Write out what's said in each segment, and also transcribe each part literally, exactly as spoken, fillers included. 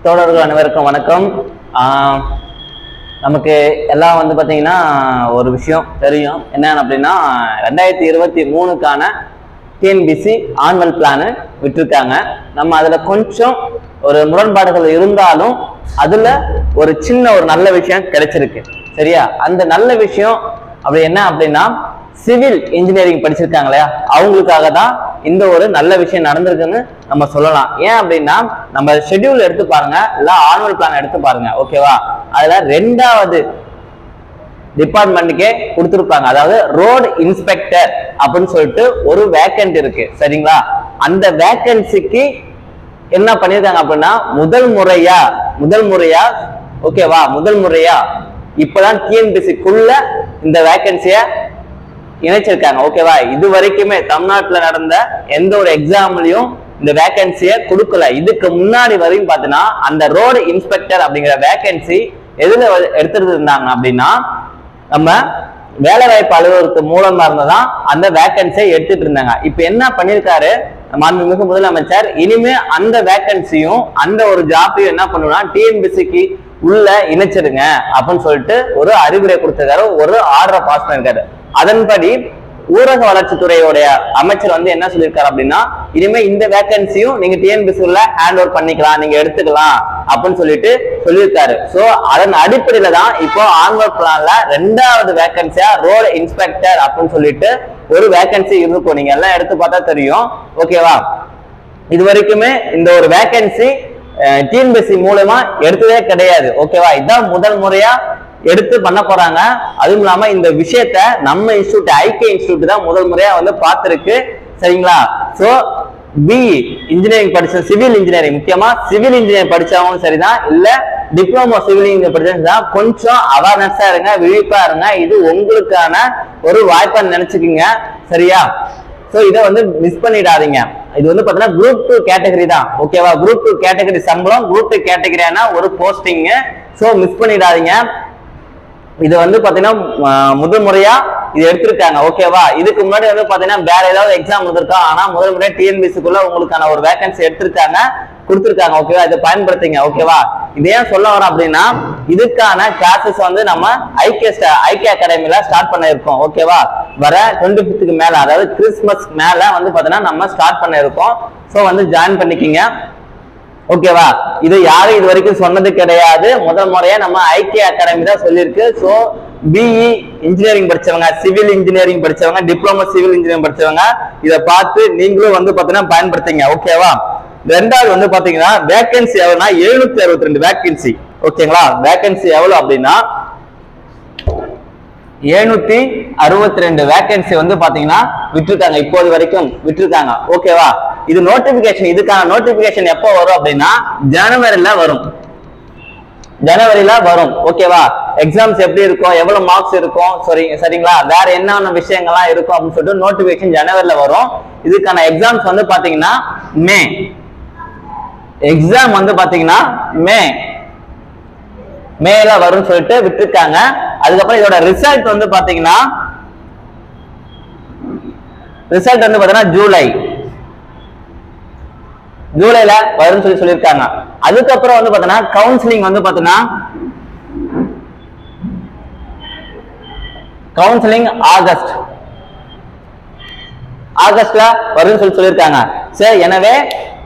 தோழர்கள் அனைவருக்கும் வணக்கம். நமக்கு எல்லாம் வந்து பார்த்தீங்கன்னா ஒரு விஷயம் தெரியும். என்னன்னு அப்படின்னா ரெண்டாயிரத்தி இருபத்தி மூணுக்கான டிஎன்பிசி ஆனுவல் பிளானு விட்டுருக்காங்க. நம்ம அதில் கொஞ்சம் ஒரு முரண்பாடுகள் இருந்தாலும் அதில் ஒரு சின்ன ஒரு நல்ல விஷயம் கிடைச்சிருக்கு. சரியா? அந்த நல்ல விஷயம் அப்படி என்ன அப்படின்னா, சிவில் இன்ஜினியரிங் படிச்சிருக்காங்க இல்லையா, அவங்களுக்காக தான் இந்த ஒரு நல்ல விஷயம் நடந்திருக்குன்னு நம்ம சொல்லலாம். ஏன் அப்படின்னா, நம்ம ஷெட்யூல் எடுத்து பாருங்க, இல்ல ஆனுவல் பிளான் எடுத்து பாருங்க. ஓகேவா? அதுல ரெண்டாவது டிபார்ட்மெண்ட்டுக்கே கொடுத்துருப்பாங்க. அதாவது ரோடு இன்ஸ்பெக்டர் அப்படின்னு சொல்லிட்டு ஒரு வேக்கன்ட் இருக்கு. சரிங்களா? அந்த வேக்கன்சிக்கு என்ன பண்ணிருக்காங்க அப்படின்னா, முதல் முறையா முதல் முறையா ஓகேவா முதல் முறையா இப்பதான் டிஎன்பிசிக்குள்ள இந்த வேக்கன்சிய இணைச்சிருக்காங்க. ஓகேவா? இது வரைக்குமே தமிழ்நாட்டுல நடந்த எந்த ஒரு எக்ஸாம்லயும் இந்த வேக்கன்சியை கொடுக்கல. இதுக்கு முன்னாடி வரையும் பாத்தீங்கன்னா அந்த ரோடு இன்ஸ்பெக்டர் அப்படிங்கிற வேக்கன்சி எதுல எடுத்துட்டு இருந்தாங்க அப்படின்னா, நம்ம வேலை வாய்ப்பு அலுவலகத்து மூலமா இருந்ததான் அந்த வேக்கன்சியை எடுத்துட்டு இருந்தாங்க. இப்ப என்ன பண்ணிருக்காரு மாண்புமிகு முதலமைச்சர், இனிமே அந்த வேக்கன்சியும் அந்த ஒரு ஜாப்பையும் என்ன பண்ணுவோம்னா டிஎன்பிசிக்கு உள்ள இணைச்சிருங்க அப்படின்னு சொல்லிட்டு ஒரு அறிவுரை கொடுத்திருக்காரு, ஒரு ஆர்டரை பாஸ் பண்ணிருக்காரு. அதன்படி ஊரக வளர்ச்சித்துறையுடைய அமைச்சர் வந்து என்ன சொல்லியிருக்காரு அப்படின்னா, இனிமே இந்த வேக்கன்சியும் நீங்க டிஎன்பிசி உள்ள ஹேண்ட் ஓவர் பண்ணிக்கலாம், நீங்க எடுத்துக்கலாம் அப்படின்னு சொல்லிட்டு சொல்லியிருக்காரு. சோ அதன் அடிப்படையில தான் இப்போ ஆனுவல் பிளான்ல ரெண்டாவது வேக்கன்சியா ரோடு இன்ஸ்பெக்டர் அப்படின்னு சொல்லிட்டு ஒரு வேக்கன்சி இருக்கும். நீங்க எல்லாம் எடுத்து பார்த்தா தெரியும். ஓகேவா? இது வரைக்குமே இந்த ஒரு வேக்கன்சி டிஎன்பிசி மூலமா எடுத்ததே கிடையாது. ஓகேவா? இதுதான் முதல் முறையா எடுத்து பண்ண போறாங்க. அதுவும் இல்லாம இந்த விஷயத்த நம்ம இன்ஸ்டியூட் ஐகே இன்ஸ்டியூட் தான் முதல் முறையா வந்து பார்த்திருக்கு. சரிங்களா? சோ பிஇ இன்ஜினியரிங் படிச்ச சிவில் இன்ஜினியரிங், முக்கியமா சிவில் இன்ஜினியரிங் படிச்சவங்களும் சரிதான், இல்ல டிப்ளமோ சிவில் இன்ஜினியரிங் படிச்சவங்க கொஞ்சம் அவேர்னஸா இருங்க, விழிப்பா இருங்க. இது உங்களுக்கான ஒரு வாய்ப்பா நினைச்சுக்கீங்க. சரியா? சோ இதை வந்து மிஸ் பண்ணிடாதீங்க. இது வந்து பாத்தீங்கன்னா குரூப் டூ கேட்டகரி தான். ஓகேவா? குரூப் டூ கேட்டகரி சம்பளம், குரூப் டூ கேட்டகரியான ஒரு போஸ்டிங். சோ மிஸ் பண்ணிடாதீங்க. இது வந்து பாத்தீங்கன்னா முதல் முறையா இது எடுத்திருக்காங்க. ஓகேவா? இதுக்கு முன்னாடி வந்து பாத்தீங்கன்னா வேற ஏதாவது எக்ஸாம் வந்திருக்கா, ஆனா முதல் முறையா டிஎன்பிசிக்குள்ள உங்களுக்கான ஒரு வேகன்சி எடுத்திருக்காங்க, கொடுத்திருக்காங்க. ஓகேவா? இதை பயன்படுத்திங்க. ஓகேவா? இது ஏன் சொல்ல வரோம் அப்படின்னா, இதுக்கான கிளாஸஸ் வந்து நம்ம ஐகே ஐகே அகாடமில ஸ்டார்ட் பண்ண இருக்கோம். ஓகேவா? வர டுவெண்ட்டி பிப்த்துக்கு மேல, அதாவது கிறிஸ்துமஸ் மேல வந்து பாத்தீங்கன்னா நம்ம ஸ்டார்ட் பண்ண இருக்கோம். சோ வந்து ஜாயின் பண்ணிக்கிங்க. ஓகேவா? இது யாரும் இது வரைக்கும் சொன்னது கிடையாது, முதல் முறையா நம்ம ஐகே அகாடமி தான் சொல்லியிருக்கு. சோ பிஇ இன்ஜினியரிங் படிச்சவங்க, சிவில் இன்ஜினியரிங் படிச்சவங்க, டிப்ளமோ சிவில் இன்ஜினியரிங் படிச்சவங்க இதை பார்த்து நீங்களும் வந்து பாத்தீங்கன்னா பயன்படுத்திங்க. ஓகேவா? ரெண்டாவது வந்து பாத்தீங்கன்னா வேகன்சி எவ்வளவுனா எழுநூத்தி அறுபத்தி ரெண்டு வேகன்சி. ஓகேங்களா? வேகன்சி எவ்வளவு அப்படின்னா எழுநூத்தி அறுபத்தி ரெண்டு வேகன்சி வந்து பாத்தீங்கன்னா விட்டுருக்காங்க, இப்போது வரைக்கும் விட்டுருக்காங்க. ஓகேவா? இது நோட்டிபிகேஷன், இதுக்கான நோட்டிபிகேஷன் எப்போ வரும் அப்படின்னா ஜனவரில வரும். ஜனவரில வரும். ஓகேவா? எக்ஸாம்ஸ் எப்படி இருக்கும், எவ்வளவு மார்க்ஸ் இருக்கும், சரி சரிங்களா, வேற என்னென்ன விஷயங்கள்லாம் இருக்கும் அப்படின்னு சொல்லிட்டு நோட்டிபிகேஷன் ஜனவரில வரும். இதுக்கான எக்ஸாம்ஸ் வந்து பாத்தீங்கன்னா மே எக்ஸாம் வந்து பாத்தீங்கன்னா மே மேல வரும்னு சொல்லிட்டு விட்டுருக்காங்க. அதுக்கப்புறம் இதோட ரிசல்ட் வந்து பாத்தீங்கன்னா ரிசல்ட் வந்து பாத்தீங்கன்னா ஜூலை ஜூலைல வரும்னு சொல்லி சொல்லியிருக்காங்க. அதுக்கப்புறம் வந்து பாத்தீங்கன்னா கவுன்சிலிங் வந்து பாத்தீங்கன்னா கவுன்சிலிங் ஆகஸ்ட் ஆகஸ்ட்ல வரும்னு சொல்லி சொல்லியிருக்காங்க. சரி, எனவே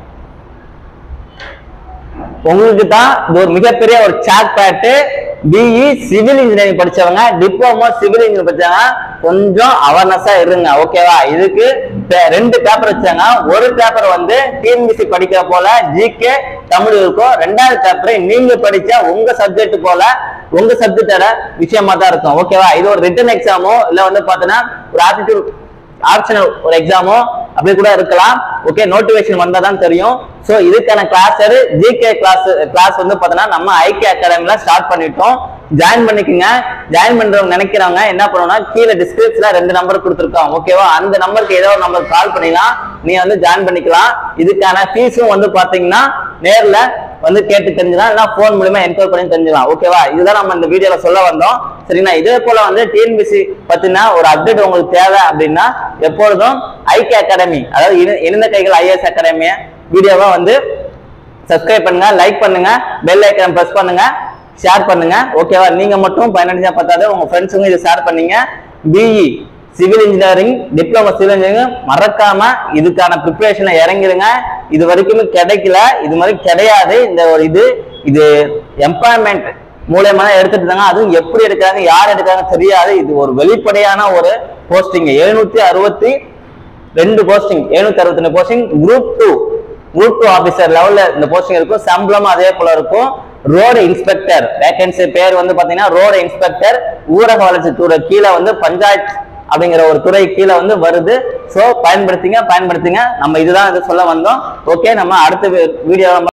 உங்களுக்கு தான் இது ஒரு மிகப்பெரிய ஒரு சாட் பேட்டு. பிஇ சிவில் இன்ஜினியரிங் படிச்சவங்க, டிப்ளமோ சிவில் இன்ஜினியரிங் படிச்சவங்க கொஞ்சம் அவேர்னஸா இருங்க. ஓகேவா? இதுக்கு ரெண்டு பேப்பர் வச்சாங்க. ஒரு பேப்பர் வந்து டிஎன்பிசி படிக்கிற போல ஜிகே தமிழ் இருக்கும், ரெண்டாவது பேப்பர் நீங்க படிச்ச உங்க சப்ஜெக்ட் போல உங்க சப்ஜெக்டோட விஷயமா தான் இருக்கும். ஓகேவா? இது ஒரு ரிட்டன் எக்ஸாமோ இல்ல வந்து பாத்தீங்கன்னா ஒரு ஆப்டிடியூட் ஆப்ஷனல் ஒரு எக்ஸாமோ அப்படி கூட இருக்கலாம். ஓகே, நோட்டிபிகேஷன் வந்தா தான் தெரியும். சோ இதுக்கான கிளாஸ் ஜிகே கிளாஸ் கிளாஸ் வந்து பாத்தீங்கன்னா நம்ம ஐகே அகாடமில ஸ்டார்ட் பண்ணிட்டோம். ஜாயின் பண்ணிக்கோங்க. ஜாயின் பண்றவங்க நினைக்கிறவங்க என்ன பண்ணணும்னா கீழே டிஸ்கிரிப்ஷன்ல ரெண்டு நம்பர் கொடுத்துருக்கோம். ஓகேவா? அந்த நம்பருக்கு ஏதோ ஒரு நம்பர் கால் பண்ணிக்கலாம், நீ வந்து ஜாயின் பண்ணிக்கலாம். இதுக்கான ஃபீஸும் வந்து பாத்தீங்கன்னா நேர்ல வந்து கேட்டு தெரிஞ்சுக்கலாம், இல்லைன்னா போன் மூலமா என்கொயரி பண்ணி தெரிஞ்சுக்கலாம். ஓகேவா? இதுதான் நம்ம இந்த வீடியோல சொல்ல வந்தோம். சரிங்களா? இதே போல வந்து டிஎன்பிசி பத்தினா ஒரு அப்டேட் உங்களுக்கு தேவை அப்படின்னா எப்பொழுதும் ஐகே அகாடமி, அதாவது இணைந்த கைகள் ஐஏஎஸ் அகாடமிய வீடியோவா வந்து சப்ஸ்கிரைப் பண்ணுங்க, லைக் பண்ணுங்க, பெல் ஐக்கான் பிரஸ் பண்ணுங்க, ஷேர் பண்ணுங்க. ஓகேவா? நீங்க மட்டும் பயனடைஞ்சா பார்த்தாது உங்க ஃப்ரெண்ட்ஸுங்க இதை ஷேர் பண்ணீங்க. BE civil engineering, diploma civil engineering மறக்காம இதுக்கான ப்ரிப்பரேஷனை இறங்கிடுங்க. இது வரைக்குமே கிடைக்கல, இது மாதிரி கிடையாது. இந்த ஒரு இது இது எம்ப்ளாய்மெண்ட் மூலமா எடுத்துட்டு இருந்தாங்க. அதுவும் எப்படி எடுக்கிறாங்க, யார் எடுக்கிறாங்க தெரியாது. இது ஒரு வெளிப்படையான ஒரு போஸ்டிங். எழுநூத்தி அறுபத்தி ரெண்டு போஸ்டிங், எழுநூத்தி அறுபத்தி ரெண்டு posting. Group two group two officer லெவல்ல இந்த போஸ்டிங் இருக்கும். சம்பளம் அதே போல இருக்கும். ரோடு இன்ஸ்பெக்டர் வேகன்சி பேர் வந்து பாத்தீங்கன்னா ரோடு இன்ஸ்பெக்டர், ஊரக வளர்ச்சி துறை கீழே வந்து பஞ்சாயத்து அப்படிங்கிற ஒரு துறை கீழே வந்து வருது. சோ பயன்படுத்திங்க பயன்படுத்திங்க நம்ம இதுதான் இது சொல்ல வந்தோம். ஓகே, நம்ம அடுத்த வீடியோ